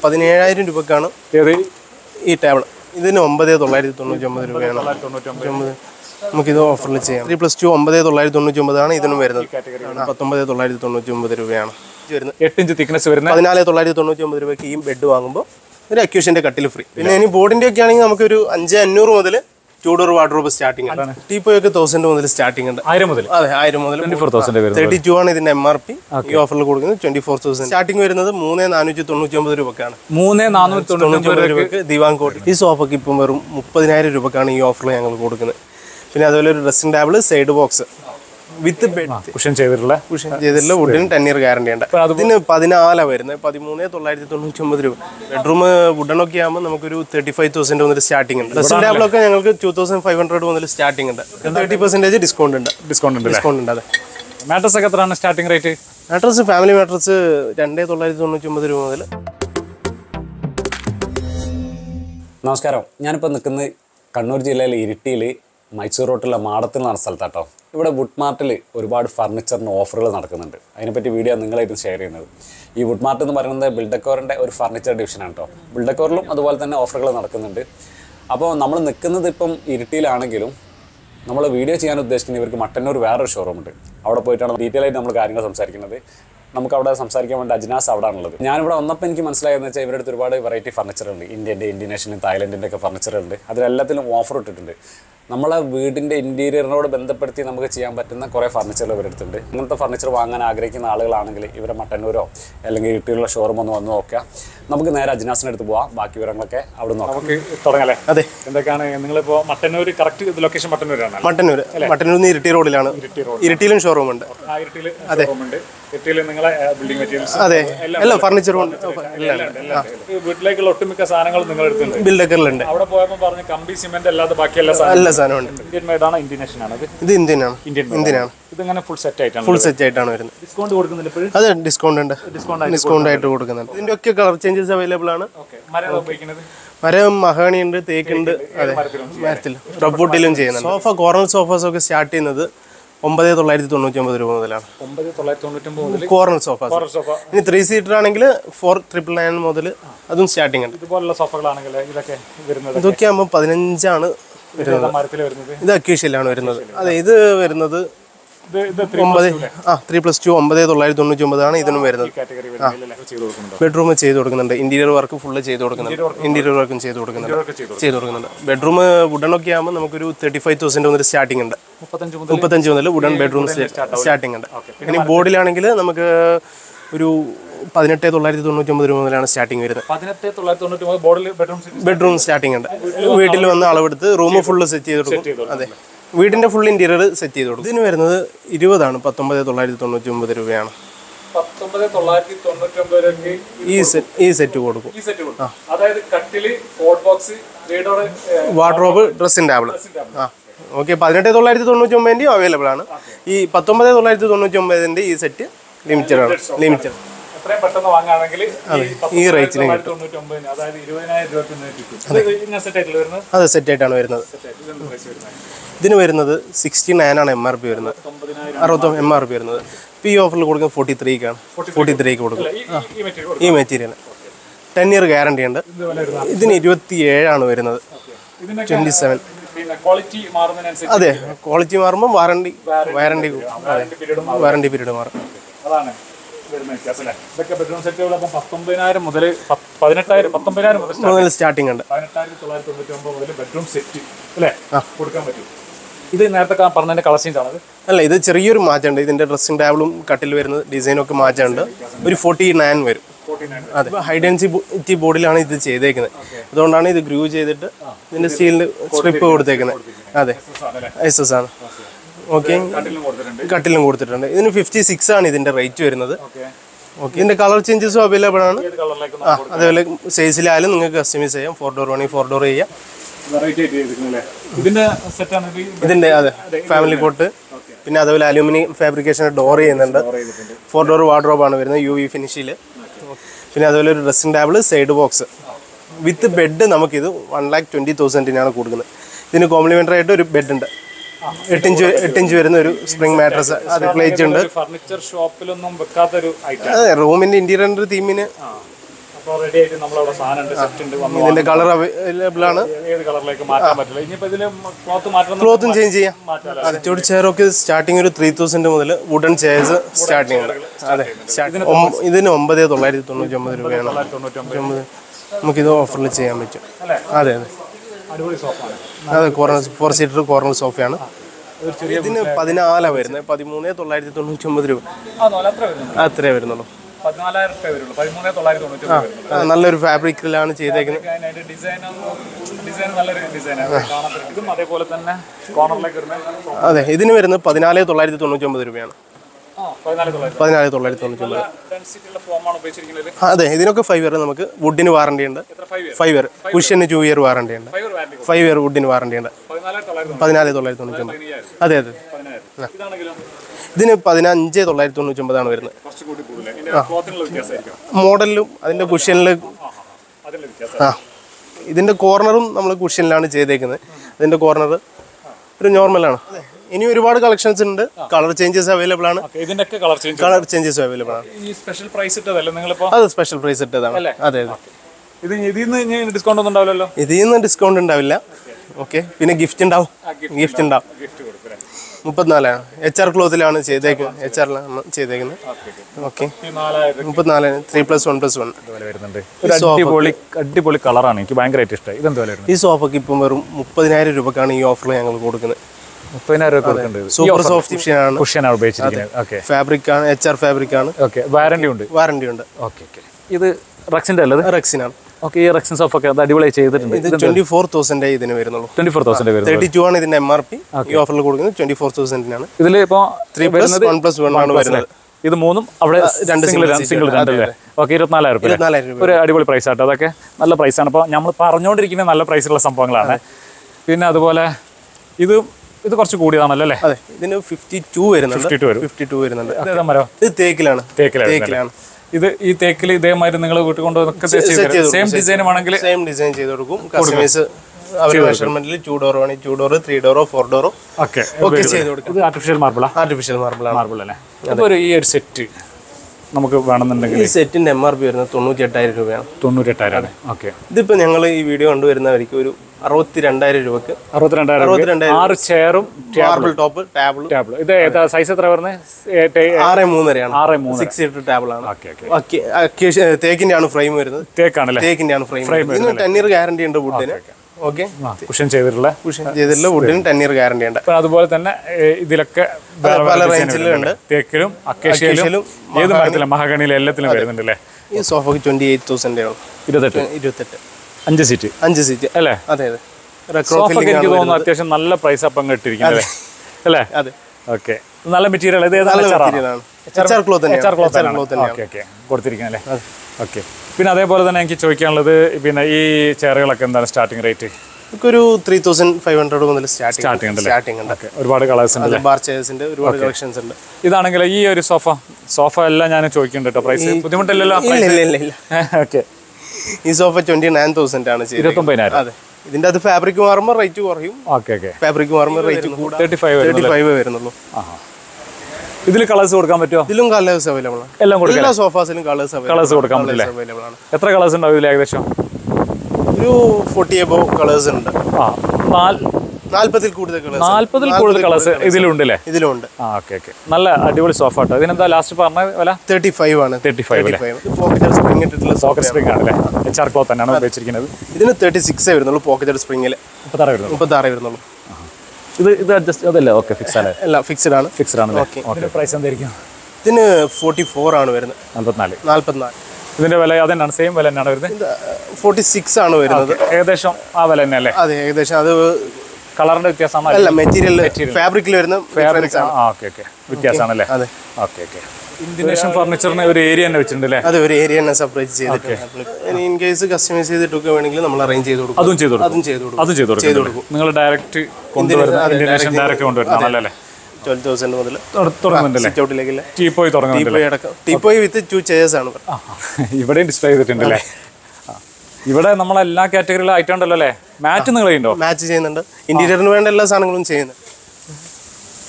17,000 രൂപക്കാണ് ഈ ടേബിൾ. ഇതിന് 9,999 രൂപയാണ്. നമുക്കിത് ഓഫറിൽ ചെയ്യാം. 3+2 9,999 ഇതിനും വരുന്നത്. 19,999 രൂപയാണ്. 8 ഇഞ്ച് തിക്നെസ് വരുന്നത് 14,999 രൂപയ്ക്ക് ഈ ബെഡ് വാങ്ങുമ്പോൾ ഒരു അക്യൂഷൻ്റെ കട്ടിൽ ഫ്രീ. പിന്നെ ഇനി ബോർഡിൻ്റെ ഒക്കെ ആണെങ്കിൽ നമുക്കൊരു 5,500 മുതൽ 2 ഡോർ വാർഡ്രോബ് സ്റ്റാർട്ടിംഗ് ആണ്. ടീപ്പോയൊക്കെ 1,000 മുതൽ സ്റ്റാർട്ടിംഗ് ഉണ്ട്. 1000 മുതൽ. അതെ, 1000 മുതൽ 32 ആണ് ഇതിന്റെ MRP. ഈ ഓഫറിൽ കൊടുക്കുന്നത് 24,000. സ്റ്റാർട്ടിംഗ് വരുന്നത് 3,499 രൂപക്കാണ്. 3,499 രൂപക്ക് ദിവാൻ കോട്ട്. ഈ സോഫയ്ക്ക് ഇപ്പം വെറും 30,000 രൂപക്കാണ് ഈ ഓഫറിൽ ഞങ്ങൾ കൊടുക്കുന്നത്. പിന്നെ അതുപോലെ ഒരു dressing table, side box with bed cushion ചെയ്തിട്ടുള്ള വുഡിന് 10 ഇയർ ഗ്യാരണ്ടി ഉണ്ട്. ഇതിന് 14 വരുന്നത് 13,999 രൂപ. ബെഡ്റൂം വുഡനൊക്കെ ആകുമ്പോൾ നമുക്കൊരു 35,000 മുതൽ സ്റ്റാർട്ടിംഗ് ഉണ്ട്. ഡ്രസ്സിംഗ് ടേബിളൊക്കെ ഞങ്ങൾക്ക് 2,500 മുതൽ സ്റ്റാർട്ടിംഗ് ഉണ്ട്. 30% ഡിസ്കൗണ്ട് ഉണ്ട്. അതെ. മാട്രസ് ഒക്കെ എത്രയാണ് starting rate? Mattress family mattress 2,999 രൂപ മുതൽ. നമസ്കാരം. ഞാനിപ്പോൾ നിൽക്കുന്നത് കണ്ണൂർ ജില്ലയിലെ ഇരിട്ടിയിൽ മൈസൂർ റോട്ടിലുള്ള മാടത്തിൽ നടന്ന സ്ഥലത്താട്ടോ. ഇവിടെ വുഡ് മാർട്ടിൽ ഒരുപാട് ഫർണിച്ചറിന് ഓഫറുകൾ നടക്കുന്നുണ്ട്. അതിനെപ്പറ്റി വീഡിയോ നിങ്ങളായിട്ട് ഷെയർ ചെയ്യുന്നത്. ഈ വുഡ് മാർട്ട് എന്ന് പറയുന്നത് ബിൽഡക്കോറിൻ്റെ ഒരു ഫർണിച്ചർ ഡിവിഷനാണ് കേട്ടോ. ബിൽഡക്കോറിലും അതുപോലെ തന്നെ ഓഫറുകൾ നടക്കുന്നുണ്ട്. അപ്പോൾ നമ്മൾ നിൽക്കുന്നത് ഇപ്പം ഇരിട്ടിയിലാണെങ്കിലും നമ്മൾ വീഡിയോ ചെയ്യാൻ ഉദ്ദേശിക്കുന്ന ഇവർക്ക് മട്ടന്നൂർ വേറൊരു ഷോറൂമുണ്ട്. അവിടെ പോയിട്ടാണ് ഡീറ്റെയിൽ ആയിട്ട് നമ്മൾ കാര്യങ്ങൾ സംസാരിക്കുന്നത്. നമുക്ക് അവിടെ സംസാരിക്കാൻ വേണ്ടി അജ്നാസ് അവിടെ ആണുള്ളത്. ഞാനിവിടെ വന്നപ്പോൾ എനിക്ക് മനസ്സിലായെന്ന് വെച്ചാൽ ഇവരുടെ അടുത്ത് ഒരുപാട് വെറൈറ്റി ഫർണിച്ചറുണ്ട്. ഇന്തോനേഷ്യൻ, തായ്ലൻഡിൻ്റെ ഒക്കെ ഫർണിച്ചറുണ്ട്. അതിലെല്ലാത്തിലും ഓഫർ ഇട്ടിട്ടുണ്ട്. നമ്മളെ വീടിൻ്റെ ഇൻറ്റീരിയറിനോട് ബന്ധപ്പെടുത്തി നമുക്ക് ചെയ്യാൻ പറ്റുന്ന കുറേ ഫർണിച്ചറുകൾ ഇവരെടുത്തുണ്ട്. ഇങ്ങനത്തെ ഫർണിച്ചർ വാങ്ങാൻ ആഗ്രഹിക്കുന്ന ആളുകളാണെങ്കിൽ ഇവരെ മട്ടന്നൂരോ അല്ലെങ്കിൽ ഇരിട്ടിയിലുള്ള ഷോറൂം ഒന്ന് വന്ന് നോക്കുക. നമുക്ക് നേരെ അജ്നാസിൻ്റെ അടുത്ത് പോവാം. ബാക്കി വിവരങ്ങളൊക്കെ അവിടെ നോക്കാം. നമുക്ക് തുടങ്ങാല്ലേ? അതെ. എന്തൊക്കെയാണ് നിങ്ങളിപ്പോൾ മട്ടന്നൂർ കറക്റ്റ് ലൊക്കേഷൻ? മട്ടന്നൂരാണ്. മട്ടന്നൂർ ഇരിട്ടി റോഡിലാണ്. ഇരിട്ടിയിലും ഷോറൂം ഉണ്ട്. അതെ. നിങ്ങളെ ബിൽഡിംഗ് മെറ്റീരിയൽസ്, അതെ, എല്ലാ ഫർണിച്ചറും ഉണ്ട്. വീട്ടിലേക്കുള്ള ഒട്ടുമിക്ക സാധനങ്ങളും നിങ്ങൾ എടുത്തുണ്ട്. ബിൽഡക്കറിലുണ്ട്. അവിടെ പോയപ്പോൾ പറഞ്ഞു കമ്പി സിമെന്റ് അല്ലാതെ ബാക്കി എല്ലാ സാധനവും ഇന്ത്യൻ മെയ്ഡാണ്. ഇന്തോനേഷ്യൻ ആണ്. ഇത് ഇന്ത്യനാണ്. ഇതിങ്ങനെ ഫുൾ സെറ്റ് ആയിട്ടാണ് വരുന്നത്. ഡിസ്കൗണ്ട് കൊടുക്കുന്നില്ല ഇപ്പോഴും? അതെ, ഡിസ്കൗണ്ട് ആയിട്ട് കൊടുക്കുന്നുണ്ട്. ഇതിന്റെ ഒക്കെ കളർ ചേഞ്ചസ് അവൈലബിൾ ആണ്. മരം മഹാണി ഉണ്ട്, തേക്കുണ്ട്. അതെ, മരത്തിൽ റബ്ബൂട്ടിലും ചെയ്യുന്നുണ്ട്. സോഫ, കോർണർ സോഫാസ് ഒക്കെ സ്റ്റാർട്ട് ചെയ്യുന്നത് 9,999 രൂപ മുതലാണ്. 9,999 കോർണർ സോഫ. ഇനി 3 സീറ്റർ ആണെങ്കിൽ 4,999 മുതൽ അതും സ്റ്റാർട്ടിംഗ് ഉണ്ട്. ഇതുപോലുള്ള സോഫകളാണെങ്കിൽ ഇതൊക്കെ ആകുമ്പോൾ 15 ആണ് വരുന്നത്. ഇത് അക്യൂഷ്യലാണ് വരുന്നത്. അതെ, ഇത് വരുന്നത് 3+2 9,999 ആണ് ഇതിനും വരുന്നത്. ബെഡ്റൂം ചെയ്ത് കൊടുക്കുന്നുണ്ട്. ഇന്റീരിയർ വർക്ക് ഫുള്ള് ചെയ്ത് കൊടുക്കുന്നുണ്ട്. ഇന്റീരിയർ വർക്കും ചെയ്ത് കൊടുക്കുന്നുണ്ട്. ബെഡ്റൂം വുഡനൊക്കെ ആകുമ്പോൾ നമുക്കൊരു 35,000 മുതൽ സ്റ്റാർട്ടിംഗ് ഉണ്ട്. 35 മുതൽ വുഡൻ ബെഡ്റൂം സ്റ്റാർട്ടിംഗ് ഉണ്ട്. ഇനി ബോർഡിലാണെങ്കിൽ നമുക്ക് ഒരു 18,999 രൂപ മുതലാണ് സ്റ്റാർട്ടിംഗ് വരുന്നത്. 18,999 ബെഡ്റൂം സ്റ്റാർട്ടിംഗ് ഉണ്ട്. വീട്ടിൽ വന്ന് അളവെടുത്ത് റൂം ഫുള്ള് സെറ്റ് ചെയ്ത് കൊടുക്കും. അതെ, വീടിന്റെ ഫുൾ ഇന്റീരിയർ സെറ്റ് ചെയ്ത് കൊടുക്കും. ഇതിന് വരുന്നത് 20 ആണ്. 19,999 രൂപയാണ്. ഈ സെറ്റ് കൊടുക്കും. Wardrobe, dressing table. Okay, 18,999 available ആണ്. ഈ 19,999 ഈ സെറ്റ് ലിമിറ്റഡ് ആണ്. ഈ റേറ്റിന് അതെ, സെറ്റ് ആയിട്ടാണ് വരുന്നത്. ഇതിന് വരുന്നത് 69 ആണ് MRP വരുന്നത്. 60 MRP വരുന്നത്. ഇപ്പോൾ ഈ ഓഫറിൽ കൊടുക്കുന്നത് 43ക്കാണ്. 43ക്ക് കൊടുക്കും. ഈ മെറ്റീരിയൽ 10 ഇയർ ഗ്യാരണ്ടി ഉണ്ട്. ഇതിന് 27 ആണ് വരുന്നത്. 27. അതെ, ക്വാളിറ്റി മാറുമ്പോൾ വാറണ്ടി പീരീഡ് മാറും. മുതൽ സ്റ്റാർട്ടിംഗ് ഉണ്ട്. ഇത് നേരത്തെ പറഞ്ഞതിന്റെ കളർ ചേഞ്ച് ആണ്? അല്ല, ഇത് ചെറിയൊരു മാറ്റമുണ്ട്. ഇതിന്റെ ഡ്രസ്സിംഗ് ടേബിളും കട്ടിൽ വരുന്നത് ഡിസൈനും ഒക്കെ മാറ്റമുണ്ട്. ഒരു 49 വരും. അതെ, ഹൈ ഡെൻസിറ്റി ബോർഡിലാണ് ഇത് ചെയ്തേക്കുന്നത്. അതുകൊണ്ടാണ് ഇത് ഗ്രൂ ചെയ്തിട്ട് ഇതിന്റെ സ്റ്റീലിന് സ്ട്രിപ്പ് കൊടുത്തേക്കുന്നത്. അതെ, SS ആണ്. ഓക്കെ, കട്ടിലും കൊടുത്തിട്ടുണ്ട്. ഇതിന് 56 ആണ് ഇതിന്റെ റേറ്റ് വരുന്നത്. ഓക്കെ, ഇതിന്റെ കളർ ചേഞ്ചസും അവൈലബിൾ ആണ്. അതേപോലെ സൈസിലായാലും നിങ്ങൾക്ക് കസ്റ്റമൈസ് ചെയ്യാം. 4 ഡോർ വേണമെങ്കിൽ 4 ഡോർ ചെയ്യാം. ഇതിന്റെ അതെ, ഫാമിലി കോട്ട്. പിന്നെ അതുപോലെ അലൂമിനിയം ഫാബ്രിക്കേഷൻ ഡോർ ചെയ്യുന്നുണ്ട്. 4 ഡോർ വാർഡ്രോബാണ് വരുന്നത്, UV ഫിനിഷിൽ. പിന്നെ അതുപോലെ ഒരു dressing table, side box with bed നമുക്കിത് 1,20,000 കൊടുക്കുന്നത്. ഇതിന് കോംപ്ലിമെന്ററി ആയിട്ട് ഒരു ബെഡ് ഉണ്ട്. 8 ഇഞ്ച് വരുന്ന ഒരു സ്പ്രിംഗ് മാട്രസ്. അത് പ്ലേറ്റ് ഉണ്ട്. ഫർണിച്ചർ ഷോപ്പിലൊന്നും വെക്കാത്തൊരു ഐറ്റം. അതെ, റൂമിന്റെ ഇന്റീരിയർ തീമിന് റെഡി ആയിട്ട് നമ്മളവിടെ സാധനം ഉണ്ട്, സെറ്റ് ഉണ്ട്. ഇതിന്റെ കളർ അവൈലബിൾ ആണ്. ഏത് കളറിലേക്ക് മാറ്റാൻ പറ്റില്ല. ഇനിയിപ്പോ ഇതില് ക്ലോത്ത് മാറ്റുന്ന ക്ലോത്തും ചേഞ്ച് ചെയ്യാം. ചുവട് ചെയറൊക്കെ സ്റ്റാർട്ടിങ് ഒരു 3000 മുതൽ വുഡൻ ചെയർസ് സ്റ്റാർട്ടിങ് ഉണ്ട്. അതെ, ഇതിന് 9999 രൂപയാണ്. നമുക്കിത് ഓഫറിൽ ചെയ്യാൻ പറ്റും. അതെ അതെ, അടിപൊളി സോഫാണ്. അതെ, 4 സീറ്റർ കോർണർ സോഫയാണ്. ഇതിന് 14 വരുന്നത്, 13,999 രൂപ അത്രേ വരുന്നുള്ളൂ. 14,000 വരുള്ളൂ. 13,999. നല്ലൊരു ഫാബ്രിക്കിലാണ് ചെയ്തേക്കുന്നത്. ഡിസൈൻ നല്ലൊരു ഡിസൈനാണ്. ഇതും അതേപോലെ തന്നെ കോർണറിലേക്ക് വരുന്നത്. അതെ, ഇതിന് വരുന്നത് 14,999 രൂപയാണ്. 14,999. അതെ, ഇതിനൊക്കെ 5 ഇയർ നമുക്ക് വുഡിന് വാറണ്ടി ഉണ്ട്. 5 ഇയർ കുഷ്യന് 2 ഇയർ വാറണ്ടി ഉണ്ട്. 5 ഇയർ വുഡിന് വാറണ്ടി ഉണ്ട്. 14,999. അതെ അതെ, ഇതിന് 15,999 ആണ് വരുന്നത്. മോഡലിലും അതിന്റെ കുഷ്യനിലും. ആ, ഇതിന്റെ കോർണറും നമ്മൾ കുഷ്യനിലാണ് ചെയ്തേക്കുന്നത്. ഇതിന്റെ കോർണർ ഒരു നോർമലാണ്. ഇനി ഒരുപാട് കളക്ഷൻസ് ഉണ്ട്. കളർ ചേഞ്ചസ് അവൈലബിൾ ആണ്. ഇതിന്റെയൊക്കെ കളർ ചേഞ്ചസ് അവൈലബിൾ ആണ്. ഈ സ്പെഷ്യൽ പ്രൈസ് ഇട്ടതല്ലേ നിങ്ങളിപ്പോ? അത് സ്പെഷ്യൽ പ്രൈസ് ഇട്ടതാണ്. അതെ അതെ, ഇതിൽ നിന്ന് ഡിസ്കൗണ്ട് ഒന്നും ഉണ്ടാവില്ലല്ലോ? ഇതിൽ നിന്ന് ഡിസ്കൗണ്ട് ഉണ്ടാവില്ല. ഓക്കെ, പിന്നെ ഗിഫ്റ്റ് ഉണ്ടാവും. ഗിഫ്റ്റ് ഉണ്ടാവും. 34 HR ക്ലോത്തിലാണ് ചെയ്തേക്കുന്നത്. HR-ലാണ് ചെയ്തേക്കുന്നത്. ഓക്കെ, 34 3+1+1 വരുന്നുണ്ട്. അടിപൊളി കളറാണ്, എനിക്ക് ഭയങ്കരമായിട്ട് ഇഷ്ടമായി. ഇതെന്ത് വില? ഈ സോഫയ്ക്ക് ഇപ്പം വെറും 30,000 രൂപക്കാണ് ഈ ഓഫറിൽ ഞങ്ങൾ കൊടുക്കുന്നത്. 30,000 രൂപ കൊടുക്കുന്നുണ്ട്. സൂപ്പർ സോഫ്റ്റ് കുഷ്യനാണ്. കുഷ്യനാണ് ഉപയോഗിച്ചിരിക്കുന്നത്. ഓക്കെ, ഫാബ്രിക് ആണ്, HR ഫാബ്രിക് ആണ്. ഓക്കെ, വാറണ്ടി ഉണ്ട്. വാറണ്ടി ഉണ്ട്. ഓക്കെ ഓക്കെ, ഇത് റെക്സിന്റെ അല്ലത്? റെക്സിനാണ്. ഓക്കെ, ഈ റെക്സിൻ സോഫ ഒക്കെ അത് അടിപൊളി ചെയ്തിട്ടുണ്ട്. ഇത് 24,000 ഇതിന് വരുന്നുള്ളൂ. 24,000 വരുന്നത്. 32 ആണ് ഇതിന്റെ MRP. ഈ ഓഫറിൽ കൊടുക്കുന്നത് 24,000 ഇതിൽ ഇപ്പോ 3+1+1 ആണ് വരുന്നത്. ഇത് മൂന്നും അവിടെ സിംഗിൾ രണ്ടല്ലേ? ഓക്കെ, 24,000 രൂപ. ഒരു അടിപൊളി പ്രൈസ് ആട്ടോ. അതൊക്കെ നല്ല പ്രൈസാണ്. അപ്പോൾ നമ്മൾ പറഞ്ഞുകൊണ്ടിരിക്കുന്ന നല്ല പ്രൈസുള്ള സംഭവങ്ങളാണ്. പിന്നെ അതുപോലെ ഇത് കുറച്ച് കൂടിയതാണല്ലോ അല്ലേ? അതെ, ഇതിന് 52 വരുന്നുണ്ട്. 52 വരുന്നുണ്ട്. ഇത് തേക്കിലാണ്. ഇത് ഈ തേക്കിൽ ഇതേമാതിരി നിങ്ങൾ വീട്ടിൽ കൊണ്ടുവന്നൊക്കെ സെയിം ഡിസൈൻ ആണെങ്കിൽ സെയിം ഡിസൈൻ ചെയ്ത് കൊടുക്കും. കസ്റ്റമൈസ് അവരുടെ മെഷർമെന്റിൽ 2 ഡോർ വേണമെങ്കിൽ 2 ഡോർ, 3 ഡോറോ 4 ഡോറോ ഒക്കെ ചെയ്ത് കൊടുക്കും. ഇത് ആർട്ടിഫിഷ്യൽ മാർബിൾ അല്ലേ? അപ്പോൾ ഈ ഒരു സെറ്റ് നമുക്ക് വേണമെന്നുണ്ടെങ്കിൽ ഈ സെറ്റിന്റെ MRP വരുന്നത് 98,000 രൂപയാണ്. 98,000. ഓക്കെ, ഇതിപ്പോ ഞങ്ങൾ ഈ വീഡിയോ കണ്ടുവരുന്നവർക്ക് ഒരു 62,000 രൂപക്ക് 62,000 6 ചെയറും മാർബിൾ ടോപ്പ് ടേബിൾ. ഇത് സൈസ് എത്ര വരുന്നത്? 6.3 ആണ്. 6.3 6 സീറ്റർ ടേബിൾ ആണ്. തേക്കിന്റെ ആണ് ഫ്രെയിം വരുന്നത്. തേക്കിന്റെ ആണ് ഫ്രെയിം. ഇതിന് 10 ഇയർ ഗ്യാരണ്ടി ഉണ്ട് വുഡിന്. ഓക്കെ, കുഷൻ ചെയ്തിട്ടുള്ള വുഡിന് 10 ഇയർ ഗ്യാരണ്ടി ഉണ്ട്. അതുപോലെ തന്നെ ഇതിലൊക്കെ പല റേഞ്ചിലുണ്ട്. തേക്കിലും അക്കേഷ്യയിലും ഏത് മരത്തിലും മഹാഗണിയിലും എല്ലാത്തിലും വരുന്നുണ്ട് അല്ലേ? ഈ സോഫക്ക് 28,000 ആണ്. 28 5 സീറ്റ് അല്ലേ? അതെ അതെ, എനിക്ക് തോന്നുന്നു അത്യാവശ്യം നല്ല പ്രൈസ് അപ്പം ഇട്ടിരിക്കുന്നത് അല്ലേ? അതെ, ഓക്കെ, നല്ല മെറ്റീരിയൽ. കൊടുത്തിരിക്കുന്നല്ലേ? ഓക്കെ, പിന്നെ അതേപോലെ തന്നെ എനിക്ക് ചോദിക്കാനുള്ളത്, പിന്നെ ഈ ചെയറുകളൊക്കെ എന്താണ് സ്റ്റാർട്ടിംഗ് റേറ്റ്? ഒരു 3,500 മുതൽ സ്റ്റാർട്ടിംഗ് ഉണ്ട്. ഒരുപാട് കളേഴ്സ് ഉണ്ട്. ബാർ ചെയർസിന്റെ ഒരുപാട് കളക്ഷൻസ് ഉണ്ട്. ഇതാണെങ്കിൽ ഈ ഒരു സോഫ എല്ലാം ഞാൻ ചോദിക്കുന്നുണ്ട് കേട്ടോ. പ്രൈസ് ബുദ്ധിമുട്ടില്ലല്ലോ? ഓക്കെ, ഈ സോഫ 29,000 ആണ്. 29,000. അതെ, ഇതിന്റെ അത് ഫാബ്രിക് മാറുമ്പോൾ റേറ്റ് കുറയും. ഫാബ്രിക് മാറുമ്പോൾ റേറ്റ് കൂടും. 35 വരുന്നുള്ളൂ. ഇതിൽ കളേഴ്സ് കൊടുക്കാൻ പറ്റുമോ? ഇതിലും കളേഴ്സ് അവൈലബിൾ ആണ്. എല്ലാ സോഫാസിലും കളേഴ്സ് കൊടുക്കാൻ പറ്റില്ല. അവൈലബിൾ ആണ്. എത്ര കളേഴ്സ് ഉണ്ടാവും ഇതിൽ? ഏകദേശം ഒരു 40 above കളേഴ്സ് ഉണ്ട്. 40 കൂടുതൽ കളേഴ്സ് ഇതിലുണ്ടല്ലേ? ഇതിലുണ്ട്. ഓക്കെ, നല്ല അടിപൊളി സോഫ കേട്ടോ. ഇതിനെന്താ ലാസ്റ്റ് പറഞ്ഞ വില? 35 ആണ്. 35 സ്പ്രിംഗ് ആണല്ലേ? HR ക്ലോത്ത് തന്നെയാണ് ഉപയോഗിച്ചിരിക്കുന്നത്. ഇതിന് 36 വരുന്നുള്ളൂ. പോക്കറ്റഡ് സ്പ്രിംഗിൽ 36 വരുന്നുള്ളൂ. ഇത് അഡ്ജസ്റ്റ് അതല്ലേ? ഓക്കെ, ഫിക്സ് ആണ്. അല്ല, ഫിക്സ്ഡ് ആണ്. ഓക്കെ, പ്രൈസ് എന്തായിരിക്കും? ഇതിന് 44 ആണ് വരുന്നത്. 44. ഇതിന്റെ വില അതന്നെയാണ്? സെയിം വില തന്നെയാണ് വരുന്നത്? 46 ആണ് വരുന്നത്. ഏകദേശം ആ വില തന്നെ അല്ലേ? അതെ, ഏകദേശം. അത് കളറിന്റെ വ്യത്യാസമാണ്? അല്ല, മെറ്റീരിയൽ ഫാബ്രിക്കിൽ വരുന്ന വ്യത്യാസമാണല്ലേ? അതെ, ഓക്കെ. ഇന്ത്യൻ ഫർണിച്ചറിന് ഒരു ഏരിയ തന്നെ വെച്ചിട്ടുണ്ട് അല്ലേ? അതെ, ഒരു ഏരിയ തന്നെ സെപ്പറേറ്റ് ചെയ്തിട്ടുണ്ട്. ഇൻ കേസ് കസ്റ്റമൈസ് ചെയ്തിട്ടൊക്കെ വേണമെങ്കിൽ നമ്മൾ അറേഞ്ച് ചെയ്ത് കൊടുക്കും. അതും ചെയ്ത് കൊടുക്കും. നിങ്ങൾ ഡയറക്റ്റ് ഡയറക്റ്റ് കൊണ്ടുവരുന്നല്ലേ? 12,000 മുതൽ തുടങ്ങുന്നുണ്ടല്ലേ? ടീപ്പോയ് വിത്ത് 2 ചെയർസ് ആണ്. ഇവിടെയും ഡിസ്പ്ലേ ചെയ്തിട്ടുണ്ടല്ലേ? ഇവിടെ നമ്മളെല്ലാ കാറ്റഗറിയിലും ഐറ്റം ഉണ്ടല്ലോ അല്ലേ? മാറ്റ് നിങ്ങൾ ചെയ്യുന്നുണ്ടോ? മാച്ച് ചെയ്യുന്നുണ്ട്. ഇന്റീരിയറിന് വേണ്ട എല്ലാ സാധനങ്ങളും ചെയ്യുന്നുണ്ട്.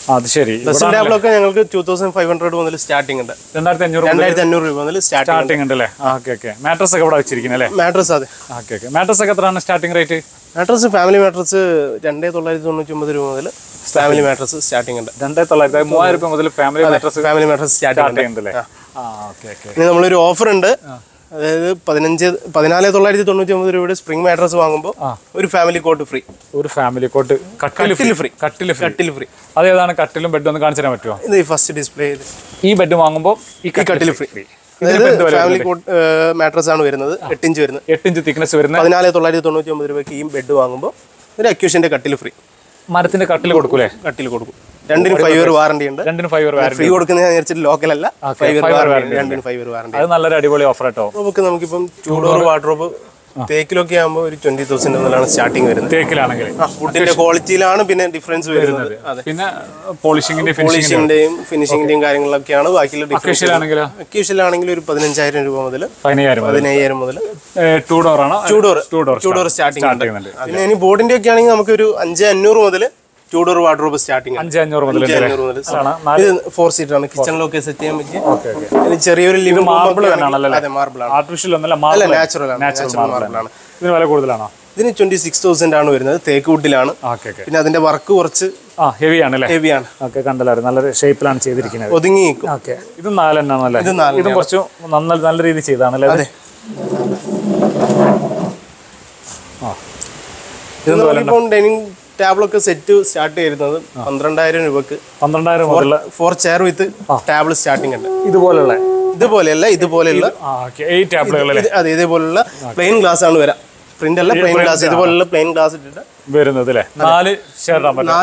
അത് ശരി. ഡ്രസ്സിംഗ് ടേബിളൊക്കെ ഞങ്ങൾക്ക് 2500 മുതൽ സ്റ്റാർട്ടിംഗ് ഉണ്ട്. 2500 രൂപ മുതൽ സ്റ്റാർട്ടിംഗ് ഉണ്ട് അല്ലേ? Okay okay. മാട്രസ് ഒക്കെ ഇവിടെ വെച്ചിരിക്കുന്നത് അല്ലേ? മാട്രസ് അതെ. Okay okay. മാട്രസ് ഒക്കെ എത്രയാണ് starting rate? Mattress family mattress 2999 രൂപ മുതൽ ഫാമിലി മാട്രസ് സ്റ്റാർട്ടിംഗ് ഉണ്ട്. 2900 രൂപ മുതൽ ഫാമിലി മാട്രസ് സ്റ്റാർട്ടിംഗ് ഉണ്ട്. Okay okay. ഇനി നമ്മളൊരു ഓഫർ ഉണ്ട്. അതായത് 14,999 രൂപയുടെ സ്പ്രിംഗ് മാട്രസ് വാങ്ങുമ്പോൾ ഒരു ഫാമിലി കോട്ട് ഫ്രീ. ഒരു ഫാമിലി കോട്ട് കട്ടിൽ ഫ്രീ. കട്ടിൽ ഫ്രീ. അതേതാണ് കട്ടിലും ബെഡും ഒന്ന് കാണിച്ചു തരാൻ പറ്റുമോ? ഇത് ഫസ്റ്റ് ഡിസ്പ്ലേ. ഈ ബെഡ് വാങ്ങുമ്പോൾ ഈ കട്ടിൽ ഫ്രീ. ഫാമിലി കോട്ട് മാട്രസ് ആണ് വരുന്നത്. 8 ഇഞ്ച് വരുന്നത്. 8 ഇഞ്ച് തിക്നെസ് വരുന്നത്. 14,999 രൂപയ്ക്ക് ഈ ബെഡ് വാങ്ങുമ്പോൾ ഒരു അക്യൂഷന്റെ കട്ടിൽ ഫ്രീ. മരത്തിന്റെ കട്ടിൽ കൊടുക്കൂലേ? കട്ടിൽ കൊടുക്കും. 2 5 ഇയർ വാറണ്ടി ഉണ്ട്. 2 5 ഇയർ വാറണ്ടി. ഫ്രീ കൊടുക്കുന്നത് ഞാൻ വിചാരിച്ചിട്ട് ലോക്കൽ അല്ല. 5 ഇയർ വാറണ്ടി. 2 5 year warranty. അത് നല്ലൊരു അടിപൊളി ഓഫർ കേട്ടോ. നമുക്കിപ്പം 2 ഡോർ വാർഡ്രോബ് തേക്കിലൊക്കെ ആകുമ്പോൾ ഒരു 20,000 മുതലാണ് സ്റ്റാർട്ടിംഗ് വരുന്നത്. തേക്കിലാണെങ്കിൽ വുഡിന്റെ ക്വാളിറ്റിയിലാണ് പിന്നെ ഡിഫറൻസ് വരുന്നത്. പിന്നെ പോളിഷിന്റെയും ഫിനിഷിംഗിന്റെയും കാര്യങ്ങളൊക്കെയാണ് ബാക്കിയുള്ള ഡിഫറൻസ്. അക്യൂഷനിലാണെങ്കിൽ ഒരു 15,000 രൂപ മുതൽ 15,000 മുതൽ 2 ഡോർ ആണ്. 2 ഡോർ സ്റ്റാർട്ടിംഗ്. പിന്നെ ഇനി ബോർഡിന്റെ ഒക്കെ ആണെങ്കിൽ നമുക്ക് ഒരു 5,500 മുതൽ 2 ഡോർ വാർഡ്രോബ് സ്റ്റാർട്ടിംഗ്. 5,500 മുതൽ. ഇത് 4 സീറ്റർ ആണ്. കിച്ചണിലൊക്കെ സെറ്റ് ചെയ്യാൻ പറ്റിയ ചെറിയൊരു ലിവിംഗ് മാർബിൾ തന്നെയാണല്ലേ? അതെ, മാർബിൾ ആണ്. ആർട്ടിഫിഷ്യൽ ഒന്നല്ല, മാർബിൾ നാച്ചുറൽ ആണ്. ഇതിന് വില കൂടുതലാണോ? ഇതിന് 26,000 ആണ് വരുന്നത്. തേക്ക് വുഡിലാണ്. പിന്നെ അതിന്റെ വർക്ക് കുറച്ച് ഹെവി ആണ്. ഹെവിയാണ്. ഓക്കെ, കണ്ടല്ലോ നല്ലൊരു ഷേപ്പിലാണ് ചെയ്തിരിക്കുന്നത്. ഒതുങ്ങി നിൽക്കും. ഓക്കെ, ഇത് 4 എണ്ണാണല്ലേ? ഇതും കുറച്ച് നല്ല രീതിയിൽ ചെയ്താണല്ലേ? അതെ. ഡൈനിങ് ടേബിളൊക്കെ സെറ്റ് സ്റ്റാർട്ട് ചെയ്യുന്നത് 12,000 രൂപക്ക്. 12,000 4 ചെയർ വിത്ത് ടേബിൾ സ്റ്റാർട്ടിംഗ് ഉണ്ട്. ഇതുപോലെയുള്ള അതെ, ഇതേപോലുള്ള പ്ലെയിൻ ഗ്ലാസ് ആണ് വരാം. പ്രിന്റ് അല്ല, പ്ലെയിൻ ഗ്ലാസ്. ഇതുപോലുള്ള പ്ലെയിൻ ഗ്ലാസ് ഇട്ടിട്ട് വരുന്നത് അല്ലേ? 4 ചെയർ.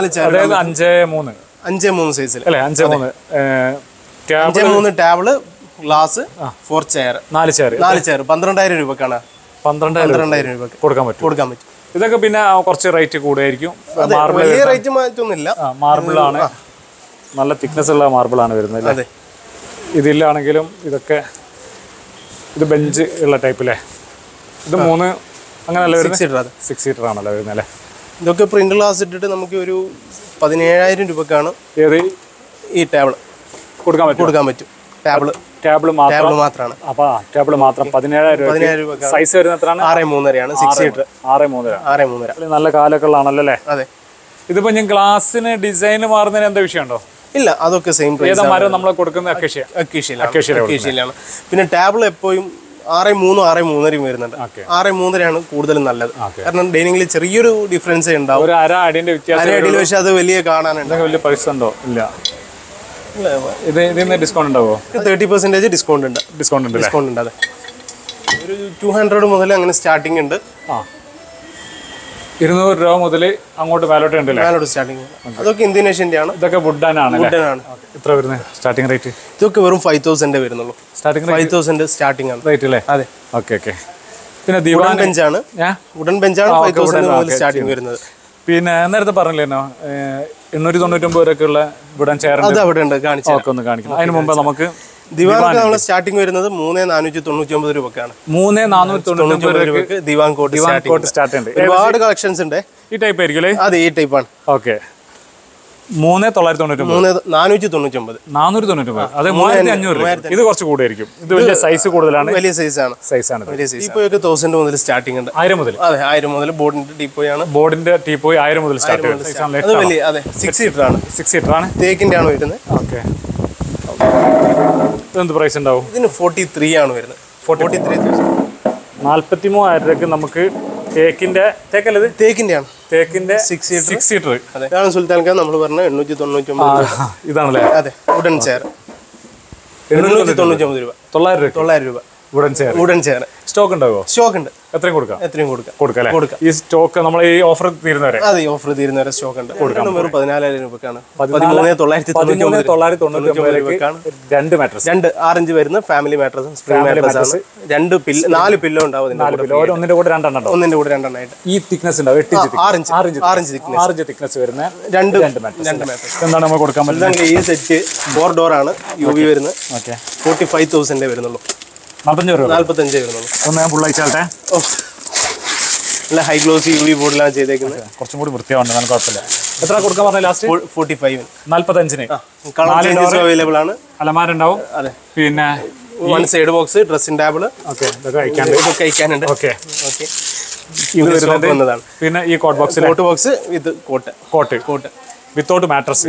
5-3 സൈസിൽ അല്ലേ? 5-3 ടേബിള്, ഗ്ലാസ്, 4 ചെയർ, 4 ചെയർ 12,000 രൂപക്കാണ്. 12,000 രൂപക്ക് കൊടുക്കാൻ പറ്റും. ഇതൊക്കെ പിന്നെ കുറച്ച് റേറ്റ് കൂടുതലായിരിക്കും. വലിയ റേറ്റ് മാറ്റൊന്നുമില്ല. മാർബിളാണ്, നല്ല തിക്നെസ് ഉള്ള മാർബിളാണ് വരുന്നത്. അതെ. ഇതിലാണെങ്കിലും ഇതൊക്കെ ഇത് ബെഞ്ച് ഉള്ള ടൈപ്പില്ലേ? ഇത് 3 അങ്ങനെയല്ല വരുന്നത്? 6 സീറ്റർ ആണല്ലോ വരുന്നത് അല്ലേ? ഇതൊക്കെ പ്രിന്റ് ഗ്ലാസ് ഇട്ടിട്ട് നമുക്ക് ഒരു 17,000 രൂപക്കാണ് ഏത് ഈ ടേബിൾ കൊടുക്കാൻ പറ്റും. ടേബിൾ മാത്രമാണ്. അപ്പൊ ടേബിൾ മാത്രം 17,000 രൂപ. സൈസ് വരുന്നത് എത്രയാണ്? 6'3" 6 സീറ്റർ. 6'3" നല്ല കാലൊക്കെ ഉള്ളതാണല്ലോ അല്ലേ? അതെ. ഇതിപ്പോ ഞാൻ ഗ്ലാസിന് ഡിസൈൻ മാറുന്നതിന് എന്താ വിഷയമുണ്ടോ? ഇല്ല, അതൊക്കെ സെയിം പ്രൈസ്. ഏതാ മരം നമ്മൾ കൊടുക്കുന്ന? അക്കേഷ്യയിലാണ്. പിന്നെ ടേബിൾ എപ്പോഴും 6'3" 6'3" വരുന്നുണ്ട്. 6'3" കൂടുതലും നല്ലത്. കാരണം ഡൈനിങ്ങിൽ ചെറിയൊരു ഡിഫറൻസ് ഉണ്ടാവും. ഒരു അര അടിന്റെ വ്യത്യാസം. പക്ഷെ അത് വലിയ കാണാനുണ്ട്. വലിയ പൈസ ഉണ്ടോ? ഇല്ല. ഇതിന് ഡിസ്കൗണ്ട് ഉണ്ടാവോ? 30% ഡിസ്കൗണ്ട് ഉണ്ട്. അതെ. ഒരു 200 മുതൽ അങ്ങനെ സ്റ്റാർട്ടിംഗ് ഉണ്ട്. 200 രൂപ മുതൽ അങ്ങോട്ട് മേലോട്ട് ഉണ്ടല്ലേ? സ്റ്റാർട്ടിംഗ്. അതൊക്കെ ഇന്തോനേഷ്യന്റെ ആണ്. ഇതൊക്കെ വുഡാണ്. എത്ര വരുന്നത് സ്റ്റാർട്ടിംഗ് റേറ്റ്? ഇതൊക്കെ വെറും 5,000 വരുന്നുള്ളൂ. സ്റ്റാർട്ടിംഗ് 5,000 സ്റ്റാർട്ടിംഗ് ആണ് റേറ്റ് അല്ലേ? അതെ. ഓക്കെ. പിന്നെ വുഡൻ ബെഞ്ചാണ്. 5,000 മുതൽ സ്റ്റാർട്ടിംഗ് വരുന്നത്. പിന്നെ നേരത്തെ പറഞ്ഞില്ലേനോ 899 വരെയൊക്കെയുള്ള വുഡൻ ചെയർ അത് അവിടെ ഉണ്ട്. കാണിച്ചു. ഒന്ന് കാണിക്കണം. അതിന് മുമ്പ് നമുക്ക് ദിവാൻ സ്റ്റാർട്ടിംഗ് വരുന്നത് 3,499 രൂപക്കാണ്. 3,499 രൂപക്ക് ദിവാൻ കോട്ട് സ്റ്റാർട്ട് ഉണ്ട്. ഒരുപാട് കളക്ഷൻസ് ഉണ്ട്. ഈ ടൈപ്പ് ആയിരിക്കും അല്ലേ? അതെ, ഈ ടൈപ്പാണ്. ഓക്കെ. 3,999. 499. 499. അത് 3,500. ഇത് കുറച്ച് കൂടുതലായിരിക്കും. ഇത് വലിയ സൈസ് കൂടുതലാണ്. വലിയ സൈസാണ്. ടീപ്പോയൊക്കെ 1000 മുതൽ സ്റ്റാർട്ടിംഗ് ഉണ്ട്. 1000 മുതൽ. അതെ, 1000 മുതൽ ബോർഡിന്റെ ടീപ്പോയാണ്. ബോർഡിന്റെ ടീപ്പോയി 1000 മുതൽ സ്റ്റാർട്ട് ചെയ്യുന്നത്. 6 സീറ്റർ ആണ്. 6 സീറ്റർ ആണ്. തേക്കിന്റെ ആണ് വരുന്നത്. ഓക്കെ. എന്ത് പ്രൈസ് ഉണ്ടാവും? ഇതിന് 43 ആണ് വരുന്നത്. 43,000. 43,000 രൂപയ്ക്ക് നമുക്ക് തേക്കിന്റെ ആണ്. തേക്കിന്റെ 6 സീറ്റർ. ഇതാണ് സുൽത്താൻ ഖാൻ നമ്മൾ പറഞ്ഞ 899. ഇതാണല്ലേ? അതെ, വുഡൻ ചെയർ 899 രൂപ. 900 രൂപ. Wooden chair. സ്റ്റോക്ക് ഉണ്ടാവോ? സ്റ്റോക്ക് ഉണ്ട്. എത്രയും കൊടുക്കാം. കൊടുക്കാം. ഈ സ്റ്റോക്ക് നമ്മൾ ഈ ഓഫർ തീരുന്നവരെ? അതെ, ഓഫർ തീരുന്നവരെ സ്റ്റോക്ക് ഉണ്ട്. വെറും 14,000 രൂപക്കാണ്. 13,999 രൂപക്കാണ് 2 മാട്രസ്. 2 6 ഇഞ്ച് വരുന്ന ഫാമിലി മാട്രസ്, സ്പ്രിംഗ് മാട്രസ് ആണ്. 4 പില്ലോ ഉണ്ടാവും. ഒന്നിന്റെ കൂടെ 2 എണ്ണം. ഒന്നിന്റെ കൂടെ 2 എണ്ണമായിട്ട്. ഈ തിക്നെസ് ഉണ്ടാവും. 6 ഇഞ്ച് തിക്നെസ് വരുന്ന 2 മാട്രസ്. എന്താണ് നമ്മൾ കൊടുക്കാൻ പറ്റുന്നത്? ഈ സെറ്റ് 4 ഡോർ ആണ്. UV വരുന്നത്. 45,000 വരുന്നുള്ളൂ. 45 വരുന്നുള്ളൂ. ഒന്ന് ഞാൻ ഫുൾ അയച്ചാട്ടെ. നല്ല ഹൈ ഗ്ലോസി UV ബോർഡിലാണ് ചെയ്തേക്കുന്നത്. കുറച്ചും കൂടി വൃത്തിയാവുണ്ട്. നമുക്ക് കുഴപ്പമില്ല. എത്ര കൊടുക്കാൻ പറഞ്ഞ ലാസ്റ്റ്? 45. 45-ന് അവൈലബിൾ ആണ്. അലമാരുണ്ടാവും. അതെ. പിന്നെ 1 side box, dressing table. Okay, ഇതൊക്കെ കഴിക്കാനുണ്ട്. Okay, okay. ഇത് വരുന്നത്. പിന്നെ ഈ cot box, cot box with cot without mattress.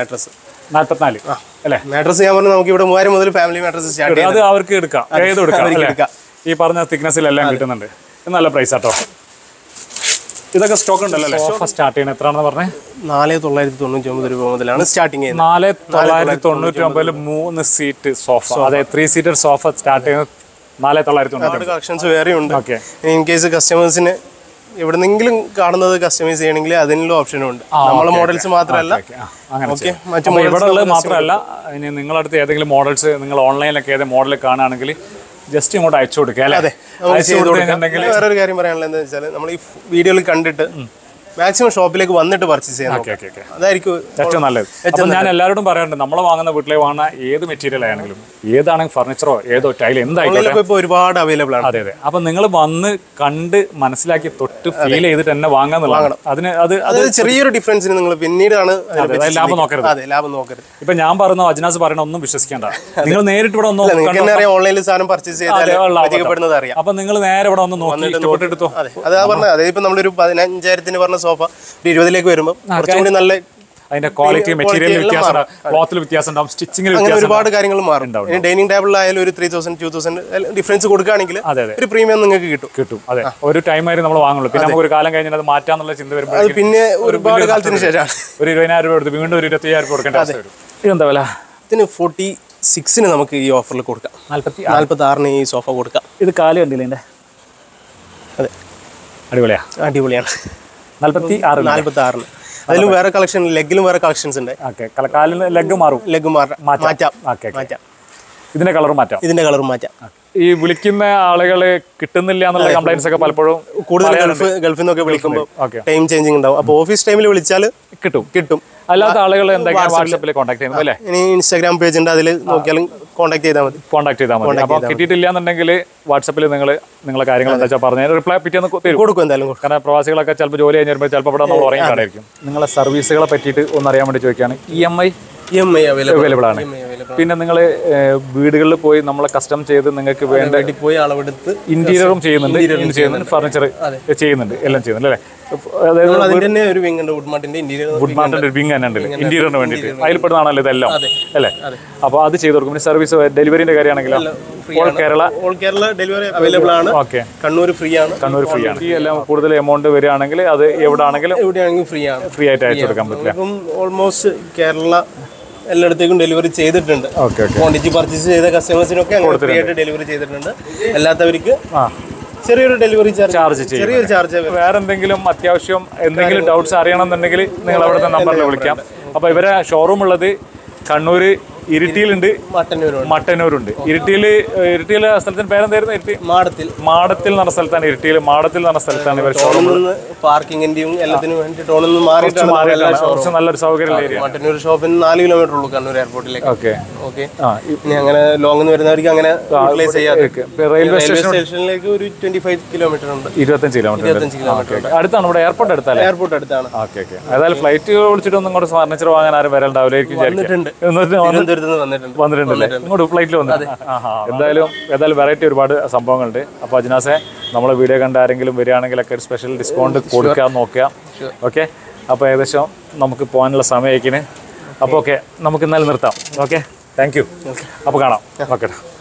44 അല്ലേ? മാട്രസ് ഞാൻ പറഞ്ഞു നമുക്ക് ഇവിടെ 3000 മുതൽ ഫാമിലി മാട്രസ് സ്റ്റാർട്ട് ചെയ്യാം. അത് അവർക്ക് എടുക്കാം, ഏത് എടുക്കാം. ഈ പറഞ്ഞ തിക്നെസ്സിലെല്ലാം കിട്ടുന്നുണ്ട്. നല്ല പ്രൈസ് ആട്ടോ. ഇതൊക്കെ സ്റ്റോക്ക് ഉണ്ടല്ലോ. സോഫ സ്റ്റാർട്ട് ചെയ്യണം എത്രയാണെന്ന് പറഞ്ഞേ? 4999 രൂപ മുതലാണ് സ്റ്റാർട്ടിങ് ചെയ്യുന്നത്. 4999 3 സീറ്റ് സോഫ. അതെ, 3 സീറ്റർ സോഫ സ്റ്റാർട്ട് ചെയ്യുന്നത് 4999. കളക്ഷൻസ് വേറെ ഉണ്ട്. ഇൻ കേസ് കസ്റ്റമേഴ്സിന് എവിടെന്നെങ്കിലും കാണുന്നത് കസ്റ്റമൈസ് ചെയ്യണമെങ്കിൽ അതിനുള്ള ഓപ്ഷനും ഉണ്ട്. നമ്മളെ മോഡൽസ് മാത്രമല്ല, ഇവിടെ ഉള്ളത് മാത്രമല്ല, ഇനി നിങ്ങളടുത്ത് ഏതെങ്കിലും മോഡൽസ് നിങ്ങൾ ഓൺലൈനിലൊക്കെ ഏതെങ്കിലും മോഡൽ കാണുകയാണെങ്കിൽ ജസ്റ്റ് ഇങ്ങോട്ട് അയച്ചു കൊടുക്കുക അല്ലേ? വേറൊരു കാര്യം പറയാനുള്ളത് എന്താ വെച്ചാൽ നമ്മൾ ഈ വീഡിയോയിൽ കണ്ടിട്ട് മാക്സിമം ഷോപ്പിലേക്ക് വന്നിട്ട് പർച്ചേസ് ചെയ്യാം. അതായിരിക്കും ഏറ്റവും നല്ലത്. അപ്പം ഞാൻ എല്ലാവരോടും പറയാറുണ്ട്, നമ്മൾ വാങ്ങുന്ന വീട്ടിലേക്ക് വാങ്ങുന്ന ഏത് മെറ്റീരിയൽ ആണെങ്കിലും, ഏതാണെങ്കിൽ ഫർണിച്ചറോ ഏതോ ടൈൽ എന്തായാലും ഒരുപാട് അവൈലബിൾ ആണ്. അതെ അതെ. അപ്പം നിങ്ങൾ വന്ന് കണ്ട് മനസ്സിലാക്കി തൊട്ട് ഫീൽ ചെയ്തിട്ട് തന്നെ വാങ്ങാന്നുള്ളതാണ്. അതിന് അത് ചെറിയൊരു ഡിഫറൻസിന് നിങ്ങൾ പിന്നീടാണ് ലാഭം നോക്കരുത്. അതെ, ലാഭം നോക്കരുത്. ഇപ്പൊ ഞാൻ പറയുന്ന അജ്നാസ് പറയണ ഒന്നും വിശ്വസിക്കേണ്ട. നിങ്ങൾ നേരിട്ട് ഇവിടെ ഒന്ന് ഓൺലൈനിൽ സാധനം പർച്ചേസ് ചെയ്താൽ അറിയാം. അപ്പൊ നിങ്ങൾ നേരെ ഇവിടെ ഒന്ന് നോക്കി എടുത്തോ. അതാ പറഞ്ഞത്. അതായത് ഇപ്പൊ നമ്മളൊരു 15,000 പറഞ്ഞ സോഫ 20 വരുമ്പോൾ കുറച്ചുകൂടി നല്ല അതിന്റെ ക്വാളിറ്റി, മെറ്റീരിയൽ വ്യത്യാസം ഉണ്ടാവും, ക്ലോത്തിൽ വ്യത്യാസം ഉണ്ടാവും, സ്റ്റിച്ചിങ്ങിൽ ഒരുപാട് കാര്യങ്ങൾ മാറും. ഡൈനിങ് ടേബിളിലായാലും ഒരു 3000-2000 ഡിഫറൻസ് കൊടുക്കുകയാണെങ്കിൽ ഒരു പ്രീമിയം നിങ്ങൾക്ക് കിട്ടും. അതെ, ഒരു ടൈം ആയി നമ്മൾ വാങ്ങുള്ളൂ. പിന്നെ നമുക്ക് ഒരു കാലം കഴിഞ്ഞാൽ അത് മാറ്റാന്നുള്ള ചിന്ത വരുമ്പോൾ പിന്നെ ഒരുപാട് കാലത്തിന് ശേഷം ഒരു 20,000 രൂപ എടുത്ത് വീണ്ടും ഒരു 25,000 കൊടുക്കേണ്ട അവസ്ഥ വരും. ഇതെന്താ വില? ഇതിന് 46-ന് നമുക്ക് ഈ ഓഫറിൽ കൊടുക്കാം. 46-ന് ഈ സോഫ കൊടുക്കാം. ഇത് കാല് കണ്ടില്ലേ ഇതിന്റെ? അതെ, അടിപൊളിയാണ്. 46-ന് അതിലും വേറെ കളക്ഷൻ, ലെഗിലും വേറെ കളക്ഷൻസ് ഉണ്ട്. കാലിന് ലെഗ് മാറ്റാം. ഇതിന്റെ കളർ മാറ്റാം. ഈ വിളിക്കുന്ന ആളുകള് കിട്ടുന്നില്ല എന്നുള്ള കംപ്ലൈന്റ്സ് ഒക്കെ പലപ്പോഴും കൂടുതൽ ഗൾഫിൽ നിന്നൊക്കെ വിളിക്കുമ്പോൾ ടൈം ചേഞ്ചിങ് ഉണ്ടാവും. അപ്പോൾ ഓഫീസ് ടൈമിൽ വിളിച്ചാൽ കിട്ടും. അല്ലാത്ത ആളുകൾ എന്തെങ്കിലും വാട്സാപ്പിൽ കോൺടാക്ട് ചെയ്യുന്നത് അല്ലേ? ഇനി ഇൻസ്റ്റാഗ്രാം പേജ് ഉണ്ട്, അതിൽ നോക്കിയാലും കോൺടാക്ട് ചെയ്താൽ മതി. അപ്പോൾ കിട്ടിയിട്ടില്ല എന്നുണ്ടെങ്കിൽ വാട്സാപ്പിൽ നിങ്ങളെ കാര്യങ്ങൾ എന്താ വെച്ചാൽ പറഞ്ഞാൽ റിപ്ലൈ പിറ്റേന്ന് കൊടുക്കും എന്തായാലും. കാരണം പ്രവാസികളൊക്കെ ചിലപ്പോൾ ജോലി കഴിഞ്ഞ് വരുമ്പോൾ ചിലപ്പോൾ ഇവിടെ നമ്മൾ ഉറങ്ങി കാണായിരിക്കും. നിങ്ങളെ സർവീസുകളെ പറ്റിയിട്ട് ഒന്ന് അറിയാൻ വേണ്ടി ചോദിക്കുകയാണ്. EMI അവൈലബിൾ ആണ്. പിന്നെ നിങ്ങൾ വീടുകളിൽ പോയി നമ്മളെ കസ്റ്റം ചെയ്ത് നിങ്ങൾക്ക് വേണ്ട പോയി അളവെടുത്ത് ഇന്റീരിയറും ചെയ്യുന്നുണ്ട്, ഫർണിച്ചർ ചെയ്യുന്നുണ്ട്, എല്ലാം ചെയ്യുന്നുണ്ട് അല്ലേ? അതായത് വുഡ്മാർട്ടിന്റെ വിങ് തന്നെ ഉണ്ട് ഇന്റീരിയറിന് വേണ്ടിയിട്ട്. അതിൽ പെടുന്നതാണല്ലോ ഇതെല്ലാം അല്ലേ? അപ്പോൾ അത് ചെയ്ത് കൊടുക്കും. പിന്നെ സർവീസ് ഡെലിവറിന്റെ കാര്യമാണെങ്കിലോ ഓൾ കേരള ഡെലിവറി അവൈലബിൾ ആണ്. ഓക്കെ, കണ്ണൂർ ഫ്രീ ആണ്. ഈ എല്ലാം കൂടുതൽ എമൗണ്ട് വരികയാണെങ്കിൽ അത് എവിടെയാണെങ്കിലും ഫ്രീ ആയിട്ട് അയച്ചു കൊടുക്കാൻ പറ്റില്ല. ഓൾമോസ്റ്റ് കേരള എല്ലായിടത്തേക്കും ഡെലിവറി ചെയ്തിട്ടുണ്ട്. ക്വാണ്ടിറ്റി പർച്ചേസ് ചെയ്ത കസ്റ്റമേഴ്സിനൊക്കെ ഫ്രീ ആയിട്ട് ഡെലിവറി ചെയ്തിട്ടുണ്ട്. അല്ലാത്തവർക്ക് ചെറിയൊരു ഡെലിവറി ചാർജ്. വേറെ എന്തെങ്കിലും അത്യാവശ്യം എന്തെങ്കിലും ഡൗട്ട്സ് അറിയണമെന്നുണ്ടെങ്കിൽ നിങ്ങൾ അവിടുത്തെ നമ്പറിൽ വിളിക്കാം. അപ്പോൾ ഇവരെ ഷോറൂം ഉള്ളത് കണ്ണൂർ ഇരിട്ടിയിലുണ്ട്, മട്ടന്നൂരുണ്ട്. ഇരിട്ടിയിലെ സ്ഥലത്തിന് പേരെന്തായിരുന്നു? മാടത്തിൽ നടന്ന സ്ഥലത്താണ്. ഇരിട്ടിയിൽ മാടത്തിൽ നടന്ന സ്ഥലത്താണ് ഇവർ ഷോറൂം. പാർക്കിങ്ങിന്റെയും എല്ലാത്തിനും വേണ്ടിയിട്ടാണ്. കുറച്ച് നല്ലൊരു സൗകര്യം ഏരിയ. മട്ടന്നൂർ ഷോപ്പിന് 4 കിലോമീറ്റർ ഉള്ളൂ കണ്ണൂർ എയർപോർട്ടിലേക്ക്. ഓക്കെ, ഇനി അങ്ങനെ ലോങ് വരുന്നവർക്ക് അങ്ങനെ റെയിൽവേ സ്റ്റേഷനിലേക്ക് ഒരു 25 കിലോമീറ്റർ ഉണ്ട്. 25 കിലോമീറ്റർ അടുത്താണ്. ഇവിടെ എയർപോർട്ട് അടുത്താണ്. ഓക്കെ. ഏതായാലും ഫ്ലൈറ്റ് വിളിച്ചിട്ടൊന്നും ഇങ്ങോട്ട് ഫർണിച്ചർ വാങ്ങാൻ ആരും വരണ്ടാവില്ലായിരിക്കും. വന്നിട്ടുണ്ടല്ലേ? ഇങ്ങോട്ട് ഫ്ലൈറ്റിൽ വന്നിട്ടുണ്ട്. എന്തായാലും വെറൈറ്റി ഒരുപാട് സംഭവങ്ങളുണ്ട്. അപ്പോൾ അജ്നാസെ നമ്മളെ വീഡിയോ കണ്ട ആരെങ്കിലും വരികയാണെങ്കിലൊക്കെ ഒരു സ്പെഷ്യൽ ഡിസ്കൗണ്ട് കൊടുക്കാൻ നോക്കുക. ഓക്കെ, അപ്പോൾ ഏകദേശം നമുക്ക് പോകാനുള്ള സമയമായിരിക്കും. അപ്പോൾ ഓക്കെ, നമുക്ക് ഇന്നാലും നിർത്താം. Okay, thank you. അപ്പോൾ കാണാം. ഓക്കെ.